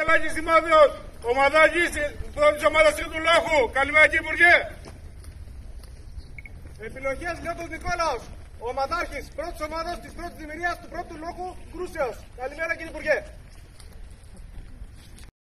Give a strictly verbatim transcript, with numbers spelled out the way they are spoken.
Παντελάκης Δημάδιος, ομαδάκης της ομάδας του Λόχου. Καλημέρα κύριε Υπουργέ. Επιλογές Λιώτος Νικόλαος, ομαδάρχης πρώτης ομάδας της πρώτης δημιουργίας του πρώτου Λόχου Κρούσεως. Καλημέρα κύριε Υπουργέ.